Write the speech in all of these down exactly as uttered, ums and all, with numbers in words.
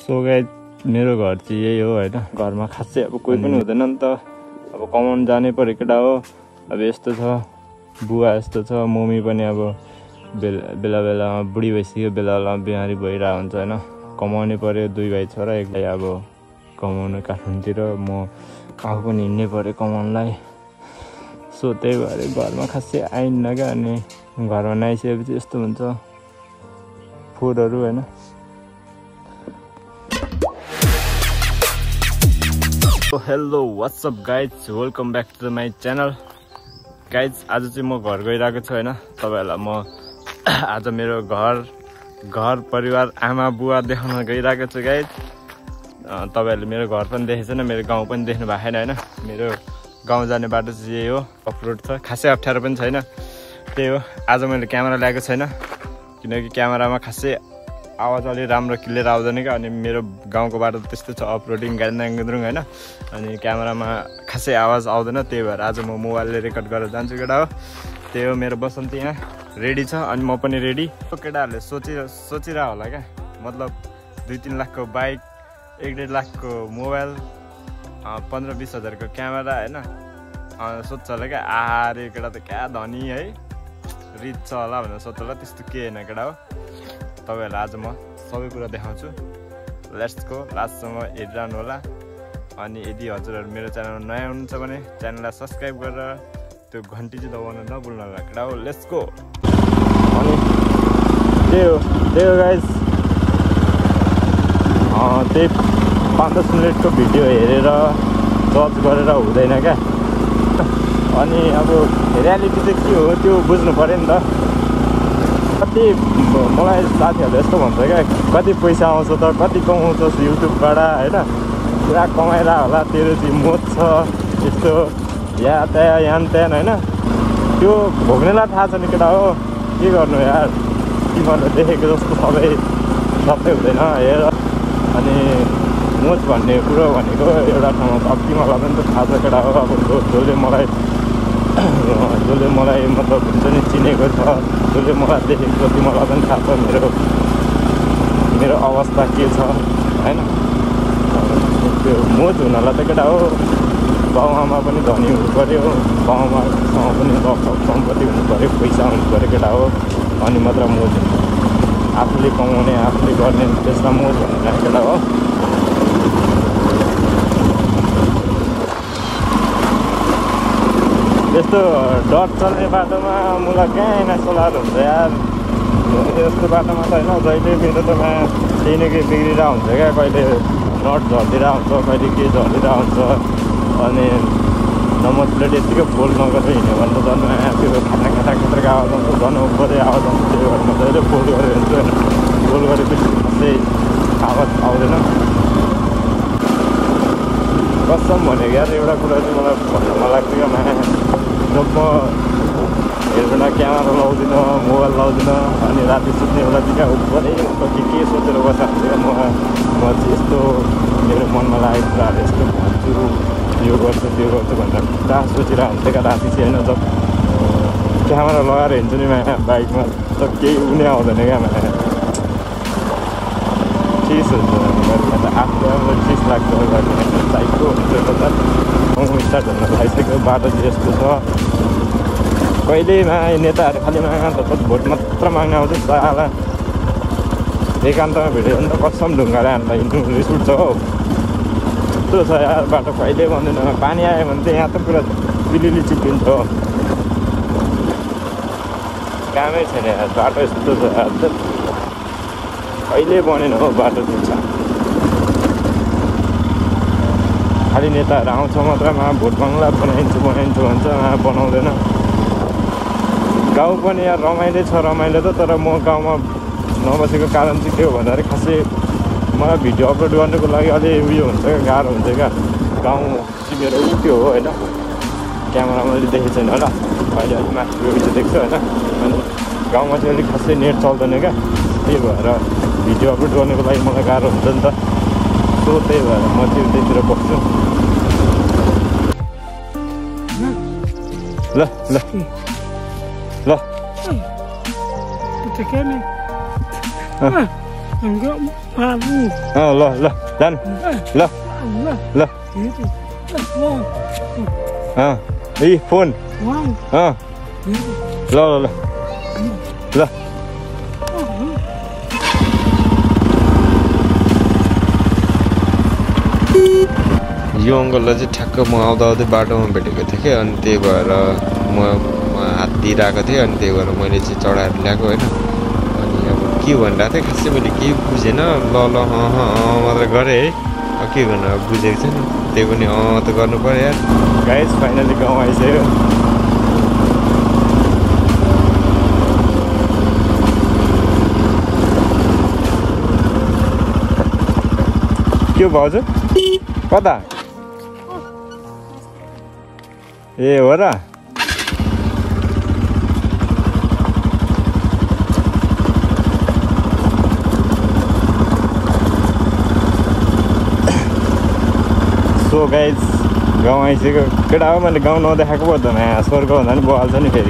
so guys मेरो घर चाहिँ यही हो हैन घरमा खासै अब कोही पनि हुँदैन नि त अब कमाउन जानै पर्यो केटा हो अब यस्तो छ बुवा यस्तो छ मम्मी पनि अब बेला बेला बेलामा बुढी भइसक्यो बेला बेलामा बिमारी भइरहेको हुन्छ हैन कमाउनै पर्यो दुई भाइ छोरा एकलाई अब कमाउनु काठमाडौँतिर म आफू पनि हिँड्नै पर्यो कमाउनलाई सो त्यही भएर घरमा खासै आइन्न क्या अनि घरमा नआइसकेपछि यस्तो हुन्छ फुडहरू हैन hello what's up guys welcome back to my channel guys आज चाहिँ म घर गइरहेको छु हैन तपाईहरुलाई म आज मेरो घर घर परिवार आमा बुवा देखाउन गइरहेको छु गाइज तपाईहरुले मेरो घर पनि देखेको छैन मेरो गाउँ पनि देख्नु भएको छैन हैन मेरो गाउँ जाने बाटो चाहिँ यही हो अफरोड छ खासै अप्ठ्यारो पनि छैन त्यही हो आज मैले क्यामेरा ल्याएको छैन किनकि क्यामेरामा खासै आवाज अलि राम्रो क्लियर आउँदैन क्या अनि मेरो गाउँको बाटो त्यस्तो छ अफरोडिङ गाडीनाङ्गुद्रुङ हैन अनि क्यामेरामा खासै आवाज आउँदैन त्यही भएर आज म मोबाइलले रेकर्ड गरेर जान्छु केटा हो त्यही हो मेरो बसन्ती यहाँ रेडी छ अनि म पनि रेडी केटाहरूले सोचि सोचिरह होला क्या मतलब दुई तीन लाखको बाइक एक डेढ लाखको मोबाइल पन्ध्र बिस हजारको क्यामेरा हैन सोध्छ होला क्या आरे केटा त क्या धनी है रिच छ होला भनेर सोध्छ होला त्यस्तो के होइन केटा हो तपाईहरुलाई आज म सबै कुरा देखाउँछु लेट्स गो लास्टसम्म हेरिरहनु होला अनि यदि हजुरहरू मेरो च्यानलमा नयाँ हुनुहुन्छ भने च्यानललाई सब्स्क्राइब गरेर त्यो घन्टी चाहिँ दबाउन नभुल्नु होला केटा हो लेट्स गो अनि त्यही हो त्यही हो गाइज त्यही पाँच दस मिनटको भिडियो हेरेर जज गरेर हुँदैन क्या अनि अब रियालिटी चाहिँ के हो त्यो बुझ्नु पऱ्यो नि त कति मलाई साथीहरूले यस्तो भन्छ क्या कति पैसा आउँछ त कति कमाउँछ युट्युबबाट होइन पुरा कमाएर होला तेरो चाहिँ मोज छ यस्तो या त्यहाँ यान त्यहाँ होइन त्यो भोग्नेलाई थाहा छ नि केटा हो के गर्नु यार तिमीहरूले देखेको जस्तो सबै सबै हुँदैन हेर अनि मोज भन्ने कुरो भनेको एउटा ठाउँमा अब तिमीहरूलाई पनि त थाहा छ केटा हो अब जसले मलाई जसले मलाई मतलब हुन्छ नि चिनेको छ जसले मलाई देखेको छ तिमीलाई पनि थाहा छ मेरो मेरो अवस्था के छ होइन त्यो मोज हुनलाई त केटा हो बाउ आमा पनि धनी हुनु पऱ्यो बाउ आमासँग पनि सम्पत्ति हुनु पऱ्यो पैसा हुनु पऱ्यो केटा हो अनि मात्र मोज हुन्छ आफूले कमाउने आफूले गर्ने त्यसलाई मोज भन्नु केटा हो यस्तो डट चल्ने बाटोमा मलाई कहाँ होइन सोलार हुन्छ यार यस्तो बाटोमा त होइन जहिले मेरो त केही न केही बिग्रिरहेको हुन्छ क्या कहिले नट झरिरहेको हुन्छ कहिले के झरिरहेको हुन्छ अनि नम्बर प्लेट यत्तिकै फोल्ड नगरेर हिँड्यो भने त झन् त्यो खाटा खाटा खाटाको आवाज आउँछ झन् उपरै आवाज आउँछ त्यो भएर म जहिले फोल्ड गरेर हिँड्छु होइन फोल्ड गरेपछि खासै आवाज आउँदैन कसम भनेको यार एउटा कुरा चाहिँ मलाई भन्न मन लाग्छ क्या माया जब म हेरबाट क्यामेरा लाउँदिनँ मोबाइल लाउँदिनँ अनि राति सुत्ने बेला चाहिँ क्या उपरै के के सोचेर बसेको हुन्छ क्या म म चाहिँ यस्तो मेरो मनमा लागेको कुराहरू यस्तो भन्छु यो गर्छु त्यो गर्छु भनेर पुरा सोचिरहेको हुन्छ क्या राति चाहिँ होइन जब क्यामेरा लगाएर हिँड्छु नि माया बाइकमा त केही उनी आउँदैन क्या माया चिज हुन्छ आफूले अब चिज लाग्छ साइकको हुन्छ गाउँ स्टार्ट हुन लागिसक्यो बाटो चाहिँ यस्तो छ कहिलेमा नेताहरू खालि माग्न त भोट मात्र माग्न आउँछ साला एकान्तमा भेट्यो भने त कसम ढुङ्गाले हामीलाई हिँड्नु रिस उठ्छ हौ यस्तो छ यार बाटो कहिले भन्दैन पानी आयो भने त यहाँ त पुरा पिलिली चिप्लिन्छ हो कामै छैन यार बाटो यस्तो छ यार कहिले बनेन हो बाटो दिन्छ खालि नेताहरू आउँछ मात्रमा भोट बङ्गला बनाइन्छु बनाइन्छु भन्छ बनाउँदैन गाउँ पनि यार रमाइलो छ रमाइलो त तर म गाउँमा नबसेको कारण चाहिँ के हो भन्दाखेरि खासै मलाई भिडियो अपलोड गर्नुको लागि अलि उयो हुन्छ क्या गाह्रो हुन्छ क्या गाउँ चाहिँ मेरो त्यो हो होइन क्यामेरामा अहिले देखेको छैन होला अहिले अलिक माथि उयो देख्छु होइन अनि गाउँमा चाहिँ अलिक खासै नेट चल्दैन क्या त्यही भएर भिडियो अपलोड गर्नुको लागि मलाई गाह्रो हुन्छ नि त सो त्यही भएर म चाहिँ त्यहीतिर बस्छु ल ल ल अँ ल ल जानु ल ल अँ ए फोन अँ ल ल ल ल यो अङ्कललाई चाहिँ ठ्याक्क म आउँदा आउँदै बाटोमा भेटेको थिएँ कि अनि त्यही भएर म हात दिइरहेको थिएँ अनि त्यही भएर मैले चाहिँ चढाएर ल्याएको होइन अनि अब के भनिरहेको थिएँ खासै मैले केही बुझेन ल ल अँ अँ मात्रै गरेँ है अब के गर्नु अब बुझेको छैन त्यही पनि अँ त गर्नु पऱ्यो यार गाइस फाइनली गाउँ आइसक्यो के भाउजू कता ए हो र सो गाइज गाउँ आइसक्यो केटा हो मैले गाउँ नदेखाएको पो त नयाँ स्वर्ग भन्दा पनि बहाल्छ नि फेरि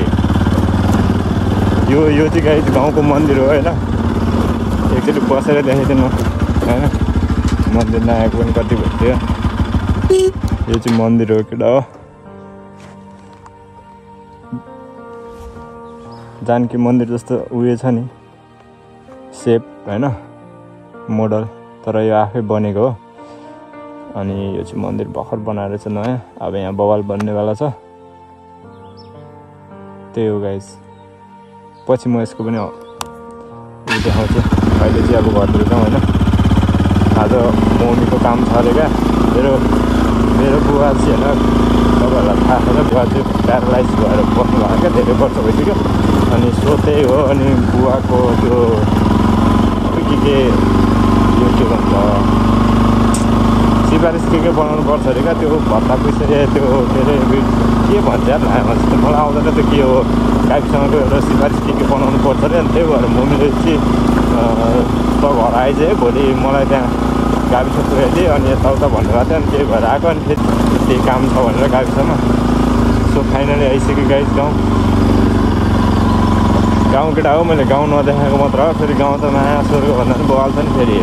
यो यो चाहिँ गाइज गाउँको मन्दिर हो होइन एकचोटि बसेर देखाइदिनु होइन मन्दिर नआएको पनि कति भइसक्यो यो चाहिँ मन्दिर हो केटा हो जानकी मन्दिर जस्तो उयो छ नि सेप होइन मोडल तर यो आफै बनेको हो अनि यो चाहिँ मन्दिर भर्खर बनाएर चाहिँ नयाँ अब यहाँ बवाल बन्नेवाला छ त्यही हो गाइस पछि म यसको पनि उयो देखाउँछु अहिले चाहिँ अब घरतिर जाउँ होइन आज मम्मीको काम छ अरे क्या मेरो मेरो बुवा चाहिँ होइन तपाईँहरूलाई थाहा छ बुवा चाहिँ प्यारालाइज भएर बस्नु भएको क्या धेरै वर्ष भइसक्यो अनि सो त्यही हो अनि बुवाको त्यो के के यो के भन्छ सिफारिस के के बनाउनु पर्छ अरे क्या त्यो भत्ता पैसा त्यो के अरे के भन्छ यार जस्तो मलाई आउँदैन त्यो के हो गाईसँगको एउटा सिफारिस के के बनाउनु पर्छ अरे अनि त्यही भएर मम्मीले चाहिँ त घर आइज है भोलि मलाई त्यहाँ गाविस पुऱ्याइदिएँ अनि यताउता भन्नुभएको थियो अनि त्यही भएर आएको अनि फेरि त्यही काम छ भनेर गाविसमा सो फाइनली आइसक्यो गाइस गाउँ गाउँ केटा हो मैले गाउँ नदेखाएको मात्र हो फेरि गाउँ त नयाँ स्वर्ग भन्दा पनि बवाल्छ नि फेरि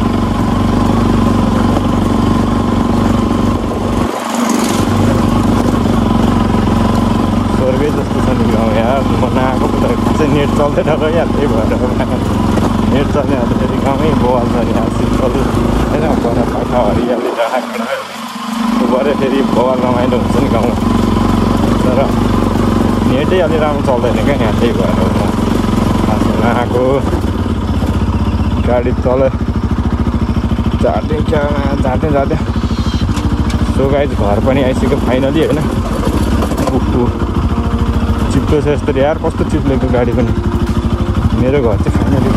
स्वर्गै जस्तो छ नि गाउँ यार म नआएको त खासै नेट चल्दैन र यार त्यही भएर नेट चल्ने अब फेरि गाउँमै बवाल्छ नि यार सिम्पल होइन बर पाखा हरियाली राखेर गरे फेरि बवाल रमाइलो हुन्छ नि गाउँमा तर नेटै अलि राम्रो चल्दैन क्या यहाँ त्यही भएर म खासै नआएको गाडी चल झार्दै झार्दै झार्दै सो गाइज घर पनि आइसक्यो फाइनली होइन उफु चिप्लो छ यस्तो यार कस्तो चिप्लेको गाडी पनि मेरो घर चाहिँ फाइनली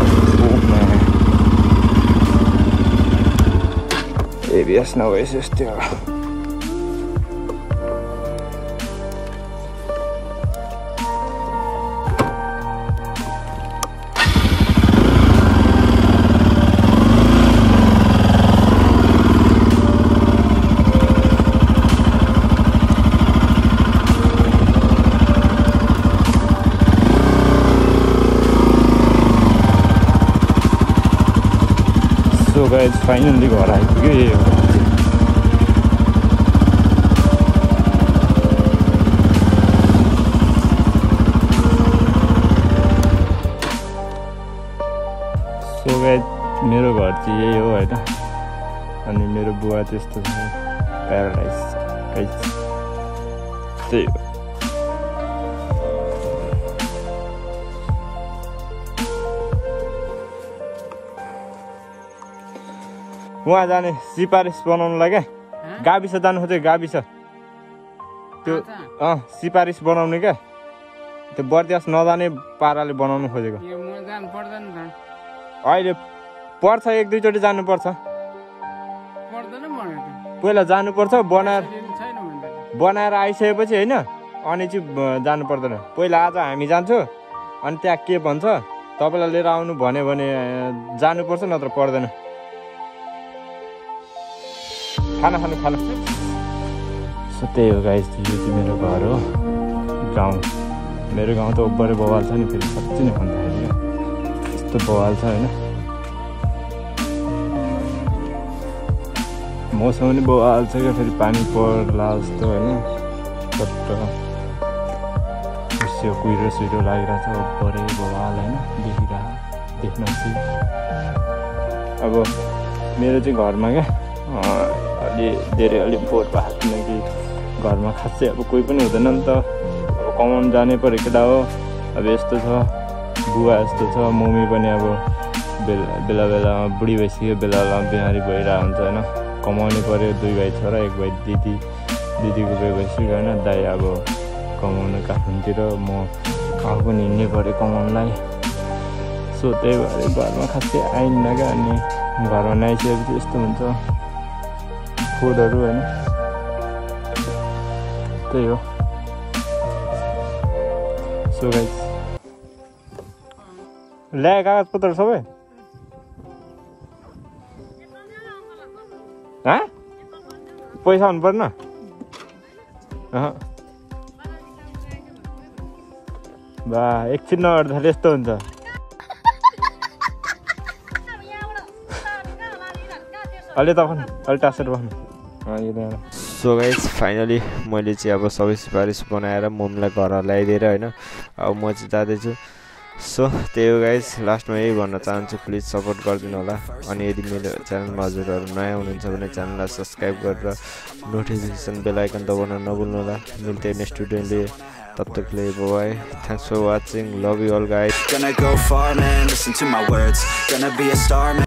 एबिएस नभएपछि यस्तै हो सो गाइज फाइनली घर आइपुग्यो यही हो सो गाइज मेरो घर चाहिँ यही हो होइन अनि मेरो बुवा चाहिँ यस्तो छ प्यारालाइज गाइज त्यही हो उहाँ जाने सिफारिस बनाउनुलाई क्या गाविस जानु खोजेको गाविस त्यो अँ सिफारिस बनाउने क्या त्यो बर्दियास नजाने पाराले बनाउनु खोजेको अहिले पर्छ एक दुईचोटि जानुपर्छ पहिला जानुपर्छ बनाएर बनाएर आइसकेपछि होइन अनि चाहिँ जानु पर्दैन पहिला आज हामी जान्छौँ अनि त्यहाँ के भन्छ तपाईँलाई लिएर आउनु भन्यो भने जानुपर्छ नत्र पर्दैन खाना खानु खाना सो त्यही हो गाइस यो चाहिँ मेरो घर हो गाउँ मेरो गाउँ त ओभरै बवाल छ नि फेरि साँच्चै नै भन्दाखेरि यस्तो बवाल छ होइन मौसम पनि बवाल छ क्या फेरि पानी पर्ला जस्तो होइन चट्ट उसो कुहिरो सुइरो लागिरहेको छ बढे बवाल होइन देखिरह देख्न चाहिँ अब मेरो चाहिँ घरमा क्या अलि धेरै अलिक बोर भएको छैन कि घरमा खासै अब कोही पनि हुँदैन नि त अब कमाउनु जानै पऱ्यो केटा हो अब यस्तो छ बुवा यस्तो छ मम्मी पनि अब बेला बेला बेलामा बुढी भइसक्यो बेला बेलामा बिमारी भइरहेको हुन्छ होइन कमाउनै पऱ्यो दुई भाइ छोरा एक भाइ दिदी दिदीको बिहे भइसक्यो होइन दाइ अब कमाउनु काठमाडौँतिर म आफू पनि हिँड्नै पऱ्यो कमाउनुलाई सो त्यही भएर घरमा खासै आइन्न क्या अनि घरमा नआइसकेपछि यस्तो हुन्छ फुडहरू होइन त्यही हो सो गाइस ल्याए कागजपत्र सबै हाँ पैसा हुनु पर्न बा एकछिन नगर्दाखेरि यस्तो हुन्छ अलि तपाईँ अलि टासेर बस्नु सो गाइस फाइनली मैले चाहिँ अब सबै सिफारिस बनाएर मम्मीलाई घर ल्याइदिएर होइन अब म चाहिँ जाँदैछु सो त्यही हो गाइस लास्टमा यही भन्न चाहन्छु प्लिज सपोर्ट गरिदिनु होला अनि यदि मेरो च्यानलमा हजुरहरू नयाँ हुनुहुन्छ भने च्यानललाई सब्सक्राइब गरेर नोटिफिकेसन बेल आइकन दबाउन नभुल्नु होला मिल्दै नेक्स्ट भिडियोले तब तकले bye thanks for watching love you all guys